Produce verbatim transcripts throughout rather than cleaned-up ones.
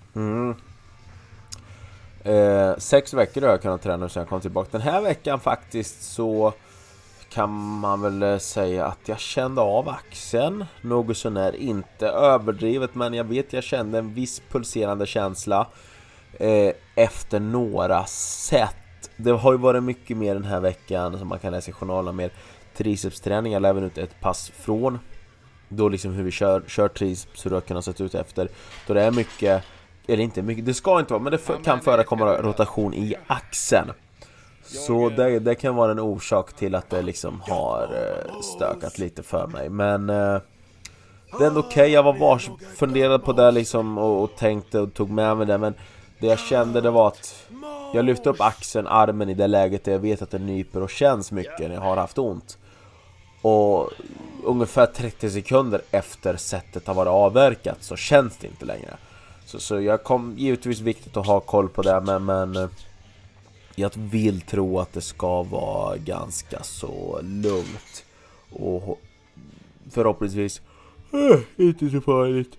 Mm. Eh, sex veckor har jag kunnat träna sedan jag kom tillbaka. Den här veckan faktiskt så kan man väl säga att jag kände av axeln något sånär, inte överdrivet, men jag vet jag kände en viss pulserande känsla eh, efter några set. Det har ju varit mycket mer den här veckan som man kan läsa i journalen, mer tricepsträning. Jag även ut ett pass från då liksom hur vi kör, kör triceps, hur det har kunnat sett ut efter. Då det är mycket, eller inte mycket, det ska inte vara, men det för, kan förekomma rotation i axeln. Så det, det kan vara en orsak till att det liksom har eh, stökat lite för mig. Men eh, det är ändå okej, okay. Jag var vars, funderade på det liksom och, och tänkte och tog med mig det. Men det jag kände det var att jag lyfte upp axeln, armen i det läget där jag vet att det nyper och känns mycket när jag har haft ont. Och ungefär trettio sekunder efter sättet har varit avverkat så känns det inte längre. Så, så jag kom, givetvis viktigt att ha koll på det, men, men jag vill tro att det ska vara ganska så lugnt. Och förhoppningsvis äh, inte så farligt.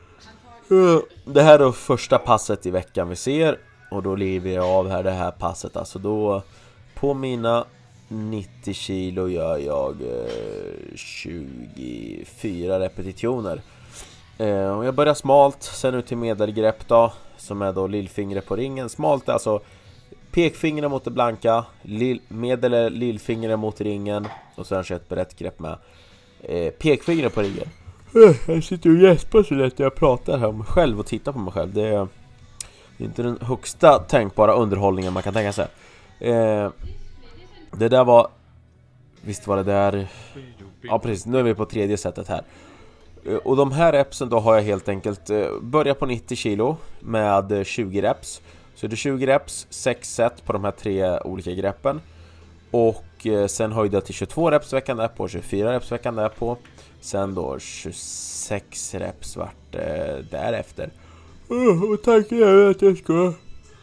Det här är då första passet i veckan vi ser. Och då lever jag av här det här passet. Alltså då på mina nittio kilo gör jag eh, tjugofyra repetitioner. Eh, och jag börjar smalt, sen ut till medelgrepp då, som är då lillfingret på ringen. Smalt är alltså pekfingret mot det blanka, lill, medel eller lillfingret mot ringen, och sen kör jag ett brett grepp med eh, pekfingret på ringen. Jag sitter och gäspar så lätt när jag pratar här om mig själv och tittar på mig själv. Det är inte den högsta tänkbara underhållningen man kan tänka sig. Eh, det där var, visst var det där, ja precis, nu är vi på tredje sättet här. Och de här repsen då har jag helt enkelt börjat på nittio kilo med tjugo reps. Så det är tjugo reps, sex set på de här tre olika greppen. Och sen höjde jag till tjugotvå reps veckan därpå, tjugofyra reps veckan därpå. Sen då tjugosex reps vart eh, därefter. Och tack jag att jag ska.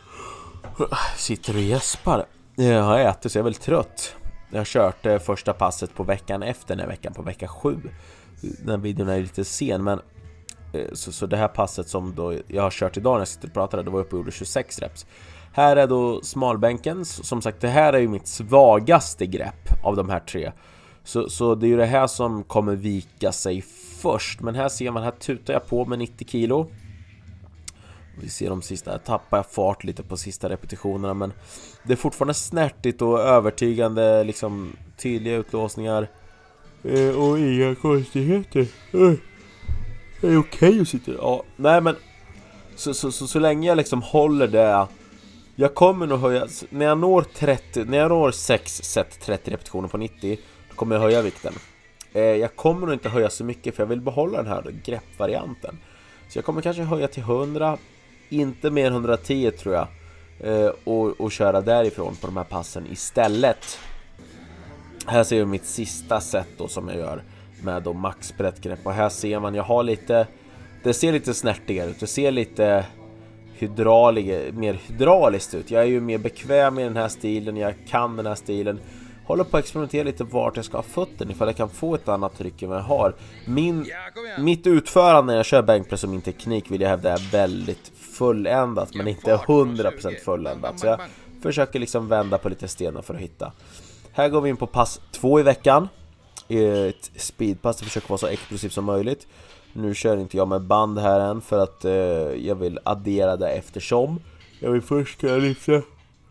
Sitter och gäspar. Jag har ätit så jag är väl trött. Jag har kört eh, första passet på veckan efter den här veckan, på vecka sju. Den videon är lite sen, men eh, så, så det här passet som då jag har kört idag när jag sitter och pratar, det var uppe och gjorde tjugosex reps. Här är då smalbänken. Som sagt, det här är ju mitt svagaste grepp av de här tre. Så, så det är ju det här som kommer vika sig först. Men här ser man, här tutar jag på med nittio kilo. Vi ser de sista, här tappar jag fart lite på sista repetitionerna. Men det är fortfarande snärtigt och övertygande, liksom tydliga utlåsningar. Eh, och inga konstigheter. Eh, det är okej okay att sitta. Ja, nej men så, så, så, så länge jag liksom håller det. Jag kommer nog höja, när jag når trettio, när jag når sex set trettio repetitioner på nittio, då kommer jag höja vikten. Eh, jag kommer nog inte höja så mycket för jag vill behålla den här greppvarianten. Så jag kommer kanske höja till hundra, inte mer än hundratio tror jag. Eh, och, och köra därifrån på de här passen istället. Här ser vi mitt sista set då som jag gör med då max brett grepp. Och här ser man, jag har lite, det ser lite snärtigare ut. Det ser lite hydraulisk, mer hydrauliskt ut. Jag är ju mer bekväm i den här stilen. Jag kan den här stilen. Håller på att experimentera lite vart jag ska ha fötten, ifall jag kan få ett annat tryck än vad jag har. Min, mitt utförande när jag kör bänkpress och min teknik vill jag hävda är väldigt fulländat, men inte hundra procent fulländat. Så jag försöker liksom vända på lite stenar för att hitta. Här går vi in på pass två i veckan. Ett speedpass, det försöker vara så explosivt som möjligt. Nu kör inte jag med band här än för att eh, jag vill addera det eftersom. Jag vill först kunna lyfta.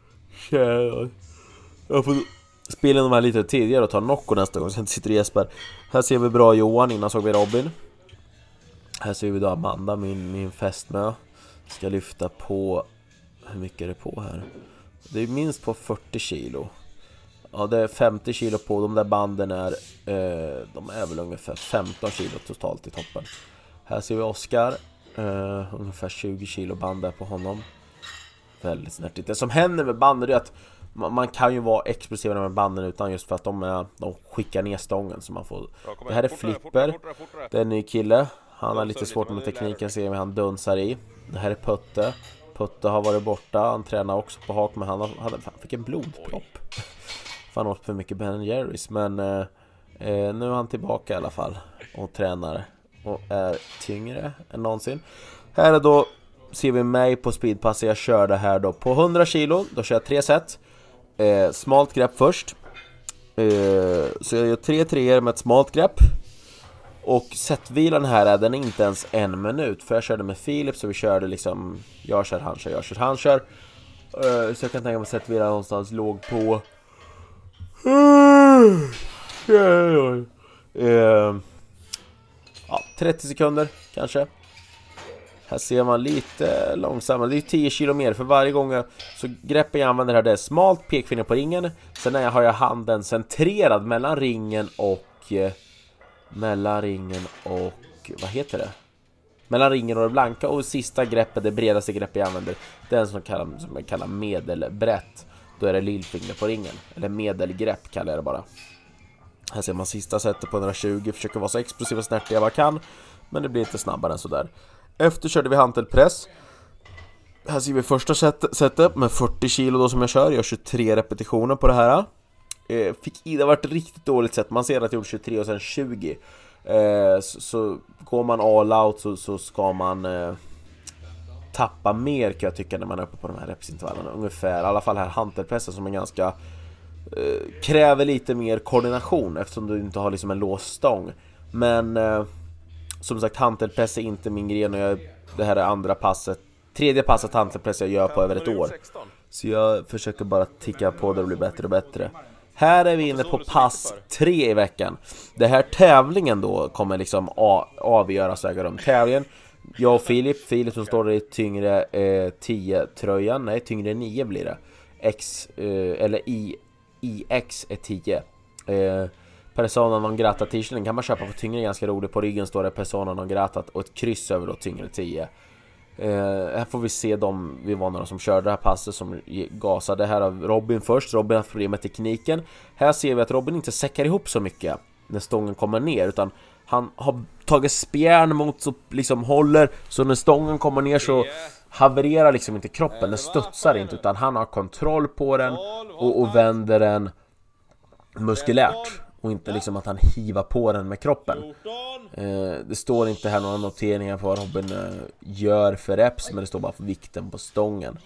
Jag får spela de här lite tidigare och ta Nocco nästa gång. Sen sitter Jesper. Här ser vi bra Johan, innan såg vi Robin. Här ser vi då Amanda, min, min fästmö. Ska lyfta på, hur mycket är det på här? Det är minst på fyrtio kilo. Ja, det är femtio kilo på. De där banden är eh, de är väl ungefär femton kilo totalt i toppen. Här ser vi Oskar, eh, ungefär tjugo kilo band där på honom. Väldigt snärtigt. Det som händer med banden är att man, man kan ju vara explosiv med banden utan just för att de, är, de skickar ner stången så man får. Det här är Flipper. Det är en ny kille. Han har lite svårt med tekniken, ser vi han dunsar i. Det här är Putte. Putte har varit borta. Han tränar också på hak, men han, har, han fick en blodpropp. Han åt för mycket Ben and Jerry's. Men eh, eh, nu är han tillbaka i alla fall och tränar och är tyngre än någonsin. Här är då ser vi mig på speedpasset jag körde här då på hundra kilo. Då kör jag tre set. eh, Smalt grepp först. eh, Så jag gör tre treor med ett smalt grepp. Och setvilan här är den inte ens en minut. För jag körde med Filip, så vi körde liksom jag kör, han kör, jag kör, han kör. uh, Så jag kan tänka mig att setvilan någonstans låg på uh, ja, trettio sekunder kanske. Här ser man lite långsammare. Det är tio kilo mer för varje gång. Så greppen jag använder här, det är smalt, pekfinger på ringen. Sen när jag har jag handen centrerad mellan ringen och eh, mellan ringen och vad heter det? Mellan ringen och det blanka. Och sista greppet, det bredaste greppet jag använder, det är en som, kallar, som jag kallar medelbrett. Då är det lillfinger på ringen. Eller medelgrepp kallar jag det bara. Här ser man sista setet på hundratjugo. Försöker vara så explosiv och snärtig jag bara kan. Men det blir lite snabbare än sådär. Efter körde vi hantelpress. Här ser vi första setet med fyrtio kilo då som jag kör. Jag gör tjugotre repetitioner på det här. eh, Fick i, det har varit ett riktigt dåligt sätt. Man ser att jag gjorde tjugotre och sen tjugo. eh, så, så går man all out så, så ska man eh, tappa mer, kan jag tycka, när man är uppe på de här repsintervallerna. Ungefär, i alla fall här hantelpressen som är ganska eh, kräver lite mer koordination eftersom du inte har liksom en lås stång. Men eh, som sagt, hantelpress är inte min gren. Och jag, det här är andra passet, tredje passet hantelpress jag gör på över ett år. Så jag försöker bara ticka på det och bli bättre och bättre. Här är vi inne på pass tre i veckan. Det här tävlingen då kommer liksom avgöras och äga rum. Tävlingen, jag och Filip, Filip som står i tyngre eh, tio tröjan, nej tyngre nio blir det. X, eh, eller I, IX är tio. Eh, Persona non grata t-shirten kan man köpa på tyngre, ganska roligt. På ryggen står det Persona non grata och ett kryss över då tyngre tio. Eh, här får vi se dem, vi var några som körde det här passet som gasade. Här av Robin först, Robin har problem med tekniken. Här ser vi att Robin inte säckar ihop så mycket när stången kommer ner, utan han har tagit spjärn mot så liksom håller, så när stången kommer ner så havererar liksom inte kroppen, den studsar inte, utan han har kontroll på den och, och vänder den muskulärt. Och inte liksom att han hivar på den med kroppen. eh, Det står inte här några noteringar på vad Robin eh, gör för reps, men det står bara för vikten på stången.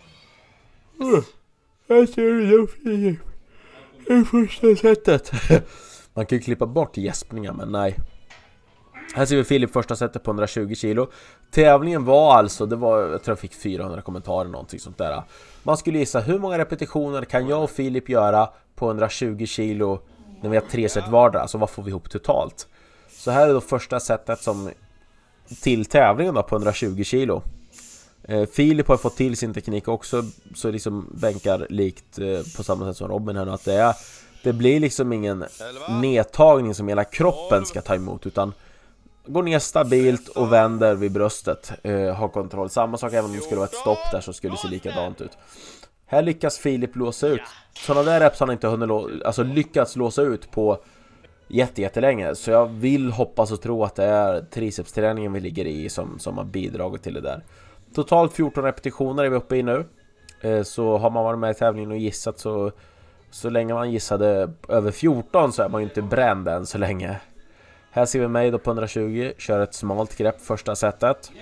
Jag ser det i första sättet. Man kan ju klippa bort gäspningar, men nej. Här ser vi Filip första sättet på hundratjugo kilo. Tävlingen var alltså, det var, jag tror jag fick fyrahundra kommentarer, någonting sånt där. Man skulle gissa hur många repetitioner kan jag och Filip göra på hundratjugo kilo när vi har tre set vardera, alltså vad får vi ihop totalt. Så här är då första setet som till tävlingen då på hundratjugo kilo. eh, Filip har fått till sin teknik också, så liksom bänkar likt eh, på samma sätt som Robin här, att det är, det blir liksom ingen nedtagning som hela kroppen ska ta emot, utan går ner stabilt och vänder vid bröstet, eh, har kontroll. Samma sak även om det skulle vara ett stopp där, så skulle det se likadant ut. Här lyckas Filip låsa ut. Sådana där reps har han inte hunnit lå- alltså lyckats låsa ut på jätte, jättelänge. Så jag vill hoppas och tro att det är tricepsträningen vi ligger i som, som har bidragit till det där. Totalt fjorton repetitioner är vi uppe i nu. eh, Så har man varit med i tävlingen och gissat, så så länge man gissade över fjorton så är man ju inte bränd än så länge. Här ser vi mig då på hundratjugo, kör ett smalt grepp första setet.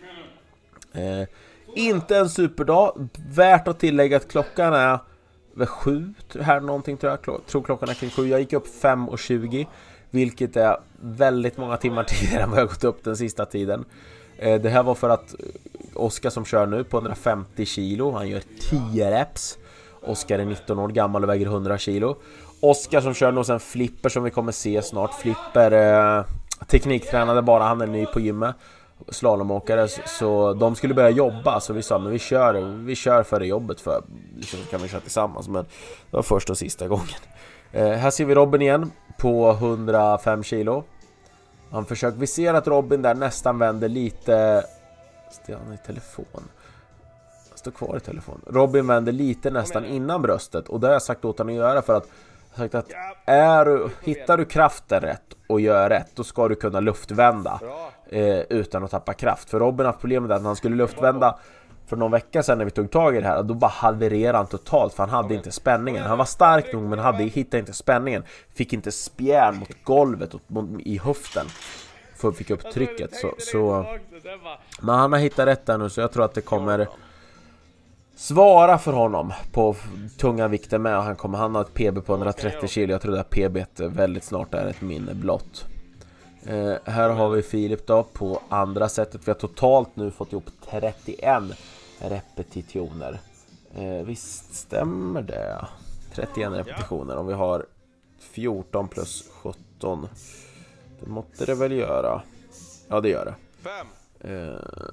eh, Inte en superdag. Värt att tillägga att klockan är vid sju här någonting, tror jag. Klo- tror klockan är kring sju. Jag gick upp fem och tjugo, vilket är väldigt många timmar tidigare än vad jag gått upp den sista tiden. eh, Det här var för att Oskar som kör nu på hundrafemtio kilo, han gör tio reps. Oskar är nitton år gammal och väger hundra kilo. Oskar som kör nu sen Flipper som vi kommer se snart. Flipper eh, tekniktränade bara, han är ny på gymmet, slalomåkare, så de skulle börja jobba, så vi sa men vi kör vi kör för det jobbet, för liksom kan vi köra tillsammans, men det var första och sista gången. eh, Här ser vi Robin igen på hundrafem kilo. Han försöker, vi ser att Robin där nästan vänder lite. Står han i telefon? Han står kvar i telefon. Robin vänder lite nästan innan bröstet, och det har jag sagt åt honom att göra, för att jag sagt att är du, hittar du kraften rätt och gör rätt, då ska du kunna luftvända eh, utan att tappa kraft. För Robin har haft problem med att när han skulle luftvända för någon vecka sedan när vi tog tag i det här, då bara havererade han totalt, för han hade inte spänningen. Han var stark nog, men hade, hittade inte spänningen. Fick inte spjärn mot golvet och mot, i höften. för fick upp trycket. Så, så men han har hittat rätt där nu, så jag tror att det kommer svara för honom på tunga vikter med. Och han kommer han har ett P B på hundratrettio kilo. Jag tror att P B väldigt snart är ett minne blott. Eh, här har vi Filip då på andra sättet. Vi har totalt nu fått ihop trettioen repetitioner. Eh, visst stämmer det? trettioen repetitioner. Om vi har fjorton plus sjutton. Det måste det väl göra. Ja, det gör det. Eh,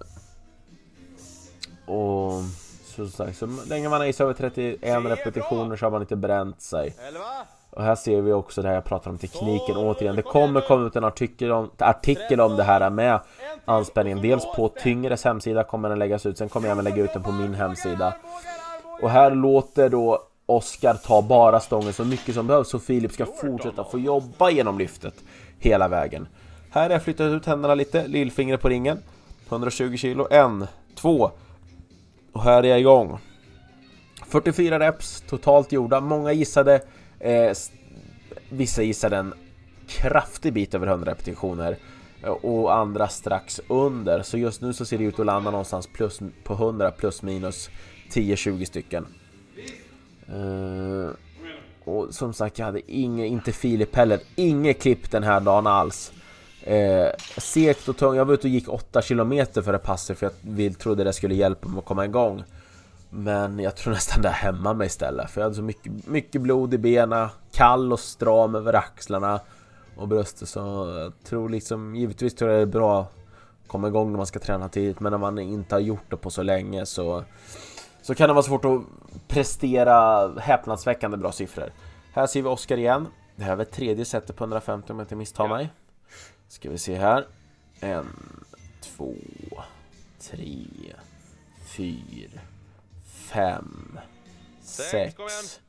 och så, så, så länge man är i över trettioen repetitioner så har man inte bränt sig. Och här ser vi också det här jag pratar om tekniken. Återigen, det kommer komma ut en artikel om, artikel om det här med anspänningen. Dels på Tyngres hemsida kommer den läggas ut. Sen kommer jag även lägga ut den på min hemsida. Och här låter då Oskar ta bara stången så mycket som behövs, så Filip ska fortsätta få jobba genom lyftet hela vägen. Här har jag flyttat ut händerna lite, lillfingret på ringen, hundratjugo kilo, en, två, och här är jag igång. fyrtiofyra reps totalt gjorda, många gissade, eh, vissa gissade en kraftig bit över hundra repetitioner och andra strax under, så just nu så ser det ut att landa någonstans plus, på hundra plus minus tio tjugo stycken. Uh, och som sagt, jag hade inge, inte Filip heller, inget klipp den här dagen alls. uh, Segt och tung, jag var ute och gick åtta kilometer för det passet, för jag vill, trodde det skulle hjälpa mig att komma igång. Men jag tror nästan det hemma mig istället, för jag hade så mycket, mycket blod i benen, kall och stram över axlarna och bröstet, så jag tror liksom, givetvis tror jag det är bra att komma igång när man ska träna tidigt, men när man inte har gjort det på så länge så Så kan det vara svårt att prestera häpnadsväckande bra siffror. Här ser vi Oskar igen. Det här är väl tredje setet på hundrafemtio om jag inte misstar mig. Ska vi se här. En, två, tre, fyra, fem, sex,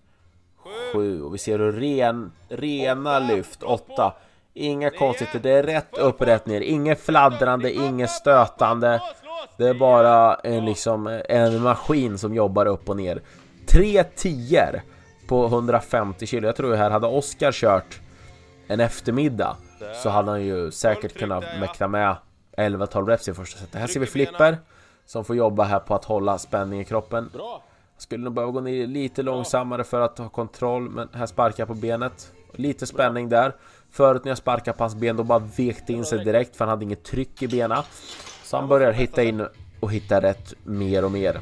sju. Och vi ser hur ren, rena lyft. Åtta. Inga konstigheter. Det är rätt upp, rätt ner. Inget fladdrande, inget stötande. Det är bara en, liksom, en maskin som jobbar upp och ner. Tre tior på hundrafemtio kilo. Jag tror här hade Oskar kört en eftermiddag, så hade han ju säkert kunnat mäkta med elva tolv reps i första sättet. Här ser vi Flipper som får jobba här på att hålla spänning i kroppen. Skulle nog behöva gå ner lite långsammare för att ha kontroll, men här sparkar jag på benet. Lite spänning där. Förut när jag sparkade på hans ben, då bara vekte in sig direkt, för han hade inget tryck i benen. Så han börjar hitta in och hitta rätt mer och mer.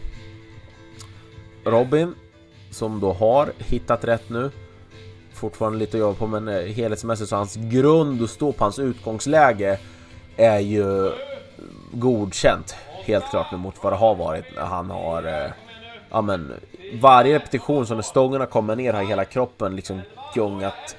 Robin, som då har hittat rätt nu, fortfarande lite att jobba på, men helhetsmässigt så hans grund och stå på hans utgångsläge är ju godkänt. Helt klart nu mot vad det har varit. Han har eh, ja, men, varje repetition som när stångarna kommer ner har hela kroppen liksom gungat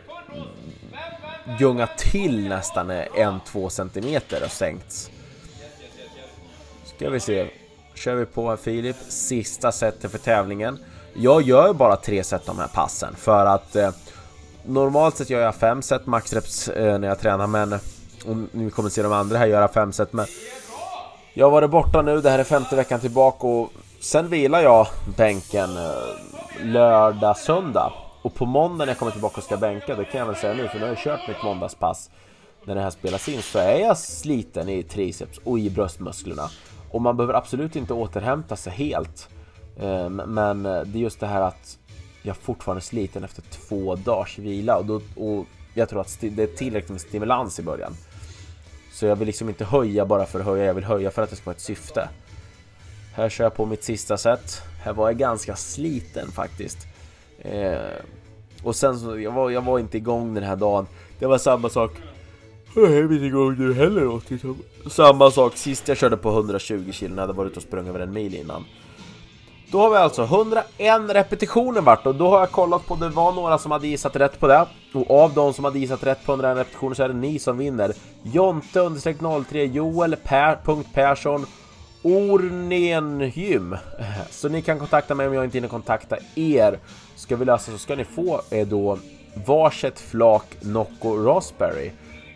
gungat till nästan en till två centimeter och sänkts. Ska vi se. Kör vi på här Filip. Sista setet för tävlingen. Jag gör bara tre set de här passen, för att eh, normalt sett gör jag fem set maxreps eh, när jag tränar, men om ni kommer se de andra här göra fem set, men jag var borta nu, det här är femte veckan tillbaka, och sen vilar jag bänken eh, lördag, söndag, och på måndag när jag kommer tillbaka och ska bänka, det kan jag väl säga nu, för nu har jag kört mitt måndagspass när det här spelas in, så är jag sliten i triceps och i bröstmusklerna. Och man behöver absolut inte återhämta sig helt. Men det är just det här att jag fortfarande är sliten efter två dagars vila. Och, då, och jag tror att det är tillräckligt med stimulans i början. Så jag vill liksom inte höja bara för att höja. Jag vill höja för att det ska vara ett syfte. Här kör jag på mitt sista set. Här var jag ganska sliten faktiskt. Och sen så, jag var, jag var inte igång den här dagen. Det var samma sak. Jag är inte igång nu heller. Samma sak sist jag körde på hundratjugo kilo när jag hade varit ute och sprungit över en mil innan. Då har vi alltså hundraen repetitioner vart, och då har jag kollat på, det var några som hade gissat rätt på det. Och av de som hade gissat rätt på hundraen repetitioner så är det ni som vinner. Jonte understreck noll tre, Joel per, punkt Persson, Ornengym. Så ni kan kontakta mig om jag inte hinner kontakta er. Ska vi lösa så ska ni få eh, då varsitt flak Nocco Raspberry.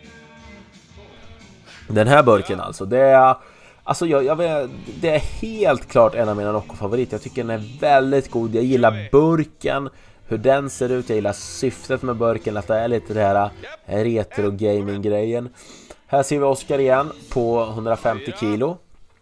Den här burken alltså, det är alltså jag, jag vet, det är helt klart en av mina Nocco-favoriter. Jag tycker den är väldigt god. Jag gillar burken, hur den ser ut. Jag gillar syftet med burken, att det är lite det här retro gaming grejen. Här ser vi Oskar igen på hundrafemtio kilo.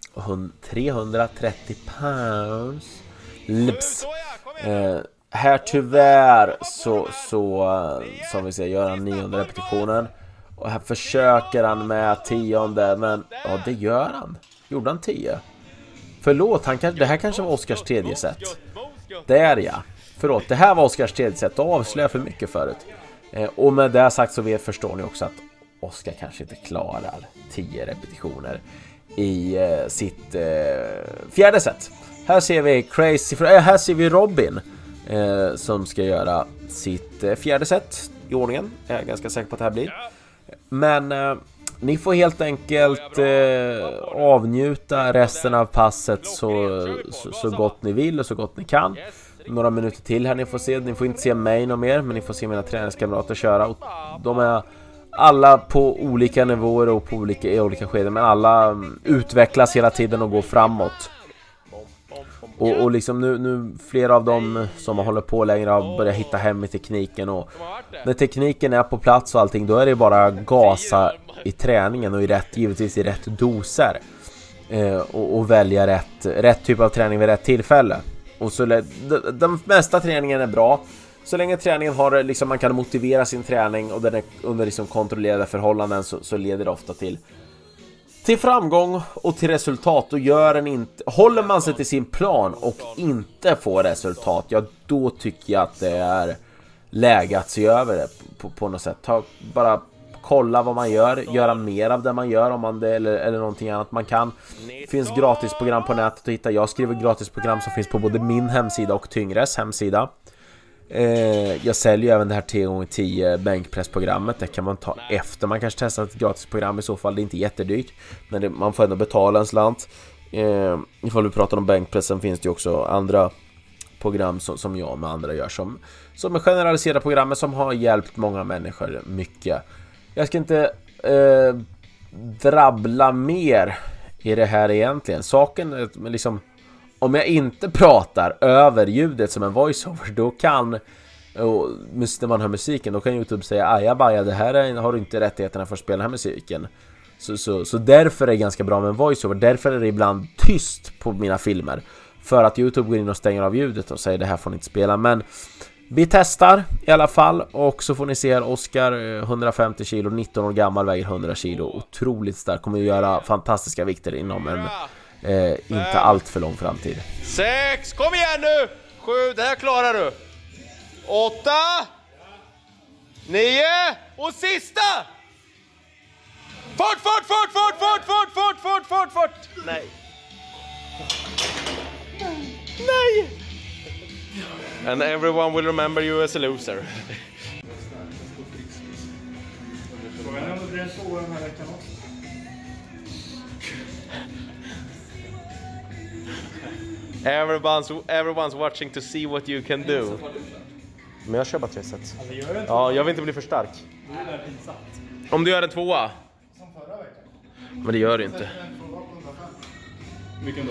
trehundratrettio pounds. Lips. Eh, här tyvärr så, så som vi ser, gör han nionde repetitionen. Och här försöker han med tionde, men ja, det gör han. Gjorde han tio? Förlåt, han kan, det här kanske var Oskars tredje set. Där ja. Förlåt, det här var Oskars tredje set. Då avslöjar jag för mycket förut. Eh, och med det sagt så vet, förstår ni också att Oskar kanske inte klarar tio repetitioner i eh, sitt eh, fjärde set. Här ser vi Crazy, äh, här ser vi Robin eh, som ska göra sitt eh, fjärde set i ordningen. Jag är ganska säker på att det här blir. Men eh, ni får helt enkelt eh, avnjuta resten av passet så, så, så gott ni vill och så gott ni kan. Några minuter till här ni får se. Ni får inte se mig någon mer, men ni får se mina träningskamrater köra. Och de är alla på olika nivåer och på olika, i olika skeden, men alla utvecklas hela tiden och går framåt. Och, och liksom nu, nu flera av dem som håller på längre har börjat hitta hem i tekniken. Och när tekniken är på plats och allting, då är det bara gasa i träningen och i rätt, givetvis i rätt doser. Eh, och, och välja rätt, rätt typ av träning vid rätt tillfälle. Och så de, de mesta träningen är bra. Så länge träningen har liksom, man kan motivera sin träning och den är under liksom kontrollerade förhållanden, så, så leder det ofta till till framgång och till resultat. Och gör en inte, håller man sig till sin plan och inte får resultat, ja då tycker jag att det är läge att se över det på, på något sätt. Ta, bara kolla vad man gör, göra mer av det man gör om man det, eller, eller någonting annat man kan. Det finns gratisprogram på nätet att hitta. Jag skriver gratisprogram som finns på både min hemsida och Tyngres hemsida. Eh, jag säljer även det här tio gånger tio bänkpressprogrammet. Det kan man ta efter. Man kanske testar ett gratisprogram i så fall. Det är inte jättedyrt, men det, man får ändå betala en slant. Eh, ifall vi pratar om bänkpressen finns det också andra program som, som jag med andra gör som, som är generaliserade program som har hjälpt många människor mycket. Jag ska inte eh, drabbla mer i det här egentligen. Saken är liksom, om jag inte pratar över ljudet som en voiceover, då kan, och när man hör musiken, då kan YouTube säga ajabaja, det här är, har du inte rättigheterna för att spela den här musiken. Så, så, så därför är det ganska bra med en voiceover. Därför är det ibland tyst på mina filmer, för att YouTube går in och stänger av ljudet och säger det här får ni inte spela. Men vi testar i alla fall, och så får ni se här Oskar, hundrafemtio kilo, nitton år gammal, väger hundra kilo, otroligt stark, kommer att göra fantastiska vikter inom en eh, inte allt för lång framtid. Sex, kom igen nu! Sju, det här klarar du. Åtta, nio och sista! Fort, fort, fort, fort, fort, fort, fort, fort, fort, fort! Nej. Nej! And everyone will remember you as a loser. Everyone's, everyone's watching to see what you can do. Men jag kör bara tre set. Ja, jag vill inte bli för stark. Om du gör en tvåa. Men det gör det inte. Vilken då?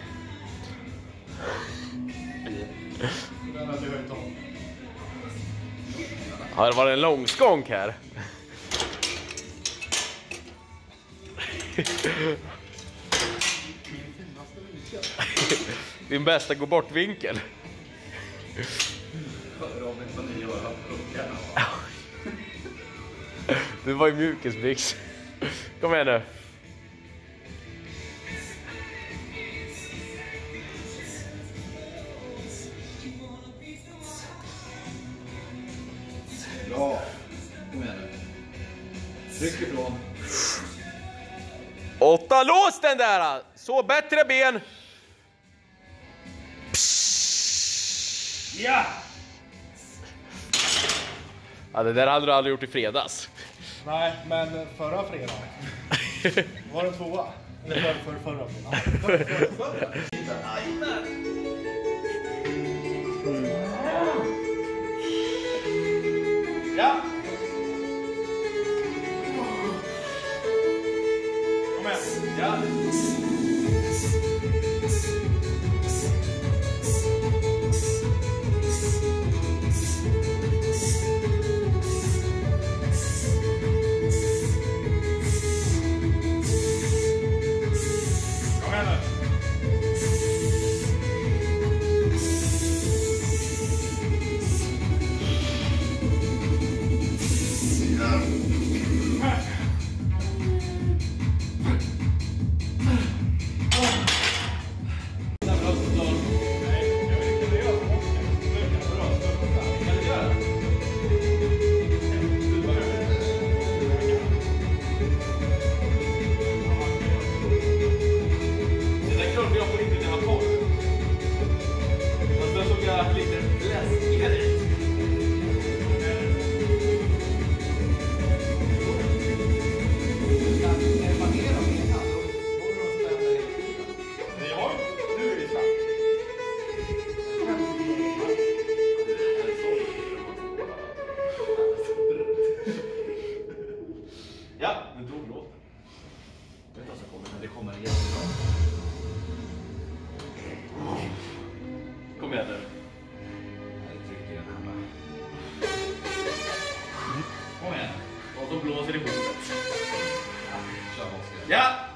Ja, det var en lång skånk här. Din bästa gå bort vinkel. Det var ju mjukisbyx. Kom igen nu. Bra. Kom igen nu. Tryck ifrån. Åtta, lås den där! Så, bättre ben. Ja! Ja, det där hade du aldrig gjort i fredags. Nej, men förra fredagen var det tvåa. Eller för, för förra fredagen. Ja! Kom igen. Ja! låter i bordet. Ja!